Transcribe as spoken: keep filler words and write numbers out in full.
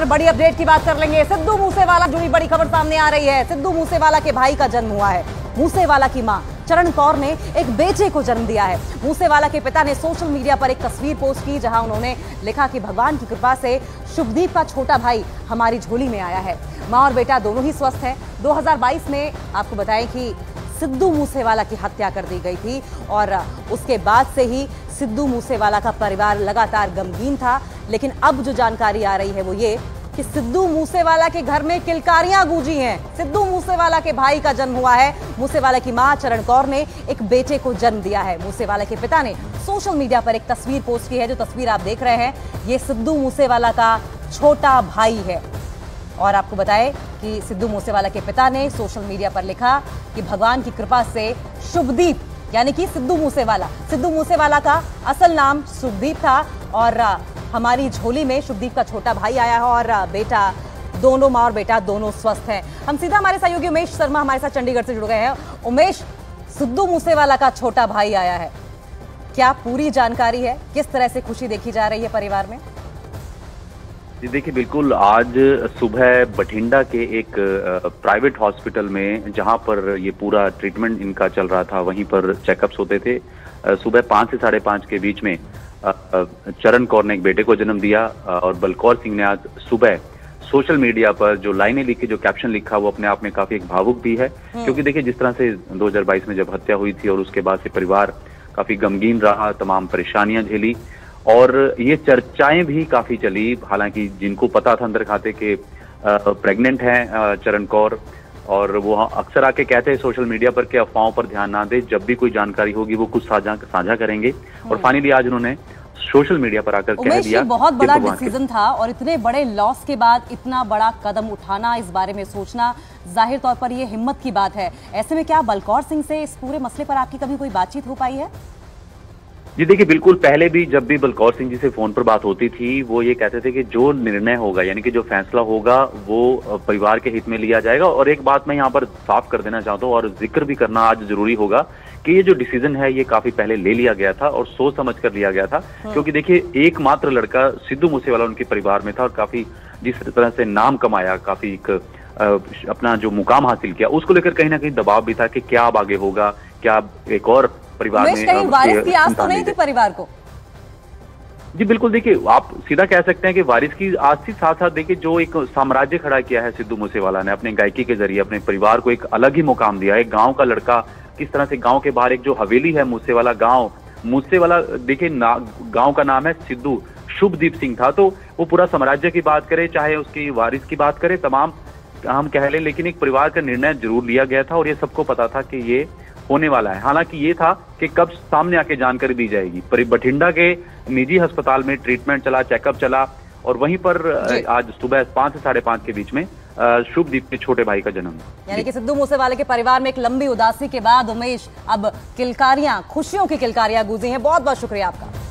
पर बड़ी अपडेट की बात कर लेंगे। सिद्धू मूसेवाला जुड़ी बड़ी खबर सामने आ रही है। सिद्धू मूसेवाला के भाई का जन्म हुआ है। मूसेवाला की मां चरण कौर ने एक बेटे को जन्म दिया है। मूसेवाला के पिता ने सोशल मीडिया पर एक तस्वीर पोस्ट की, जहां उन्होंने लिखा कि भगवान की कृपा से शुभदीप का छोटा भाई हमारी झोली में आया है। मां और बेटा दोनों ही स्वस्थ हैं। दो हज़ार बाईस में आपको बताएं कि सिद्धू मूसेवाला की हत्या कर दी गई थी और उसके बाद से ही सिद्धू मूसेवाला का परिवार लगातार गमगीन था। लेकिन अब जो जानकारी आ रही है वो ये कि सिद्धू मूसेवाला के घर में किलकारियां गूंजी हैं। सिद्धू मूसेवाला के भाई का जन्म हुआ है। मूसेवाला की मां चरण कौर ने एक बेटे को जन्म दिया है। मूसेवाला के पिता ने सोशल मीडिया पर एक तस्वीर पोस्ट की है। जो तस्वीर आप देख रहे हैं ये सिद्धू मूसेवाला का छोटा भाई है। और आपको बताएं कि सिद्धू मूसेवाला के पिता ने सोशल मीडिया पर लिखा कि भगवान की कृपा से शुभदीप, यानी कि सिद्धू मूसेवाला, सिद्धू मूसेवाला का असल नाम शुभदीप था और हमारी झोली में शुभदीप का छोटा भाई आया है और बेटा, दोनों मां और बेटा दोनों स्वस्थ हैं। हम सीधा हमारे सहयोगी उमेश शर्मा हमारे साथ चंडीगढ़ से जुड़ गए हैं। उमेश, सिद्धू मूसेवाला का छोटा भाई आया है, क्या पूरी जानकारी है? किस तरह से खुशी देखी जा रही है परिवार में? जी देखिए, बिल्कुल आज सुबह बठिंडा के एक प्राइवेट हॉस्पिटल में, जहां पर ये पूरा ट्रीटमेंट इनका चल रहा था, वहीं पर चेकअप्स होते थे। सुबह पाँच से साढ़े पाँच के बीच में चरण कौर ने एक बेटे को जन्म दिया और बलकौर सिंह ने आज सुबह सोशल मीडिया पर जो लाइनें लिखी, जो कैप्शन लिखा, वो अपने आप में काफी एक भावुक भी है। क्योंकि देखिए, जिस तरह से दो हज़ार बाईस में जब हत्या हुई थी और उसके बाद से परिवार काफी गमगीन रहा, तमाम परेशानियां झेली और ये चर्चाएं भी काफी चली। हालांकि जिनको पता था अंदर खाते के प्रेग्नेंट हैं चरण कौर, और वो अक्सर आके कहते हैं सोशल मीडिया पर कि अफवाहों पर ध्यान ना दे, जब भी कोई जानकारी होगी वो कुछ साझा साझा करेंगे। और फाइनली आज उन्होंने सोशल मीडिया पर आकर कह दिया। बहुत बड़ा डिसीजन था और इतने बड़े लॉस के बाद इतना बड़ा कदम उठाना, इस बारे में सोचना, जाहिर तौर पर ये हिम्मत की बात है। ऐसे में क्या बलकौर सिंह से इस पूरे मसले पर आपकी कभी कोई बातचीत हो पाई है? जी देखिए, बिल्कुल पहले भी जब भी बलकौर सिंह जी से फोन पर बात होती थी, वो ये कहते थे कि जो निर्णय होगा, यानी कि जो फैसला होगा, वो परिवार के हित में लिया जाएगा। और एक बात मैं यहाँ पर साफ कर देना चाहता हूँ और जिक्र भी करना आज जरूरी होगा कि ये जो डिसीजन है ये काफी पहले ले लिया गया था और सोच समझ कर लिया गया था। क्योंकि देखिए, एकमात्र लड़का सिद्धू मूसेवाला उनके परिवार में था और काफी जिस तरह से नाम कमाया, काफी एक अपना जो मुकाम हासिल किया, उसको लेकर कहीं ना कहीं दबाव भी था कि क्या अब आगे होगा, क्या एक और परिवार में कहीं वारिस की आस तो नहीं थी परिवार को? जी बिल्कुल, देखिए आप सीधा कह सकते हैं कि वारिस की आस थी। साथ साथ देखिए, जो एक साम्राज्य खड़ा किया है सिद्धू मूसेवाला ने अपने गायकी के जरिए, अपने परिवार को एक अलग ही मुकाम दिया है। गांव का लड़का, किस तरह से गांव के बाहर एक जो हवेली है मूसेवाला गांव, मूसेवाला देखिए गांव का नाम है सिद्धू, शुभदीप सिंह था। तो वो पूरा साम्राज्य की बात करे, चाहे उसकी वारिस की बात करे, तमाम हम कह लें, लेकिन एक परिवार का निर्णय जरूर लिया गया था और ये सबको पता था कि ये होने वाला है। हालांकि ये था कि कब सामने आके जानकारी दी जाएगी। पर बठिंडा के निजी अस्पताल में ट्रीटमेंट चला, चेकअप चला और वहीं पर आज सुबह पाँच से साढ़े पाँच के बीच में शुभदीप के छोटे भाई का जन्म। यानी कि सिद्धू मूसेवाले के परिवार में एक लंबी उदासी के बाद उमेश अब किलकारियां, खुशियों की किलकारियां गूंजी हैं। बहुत बहुत शुक्रिया आपका।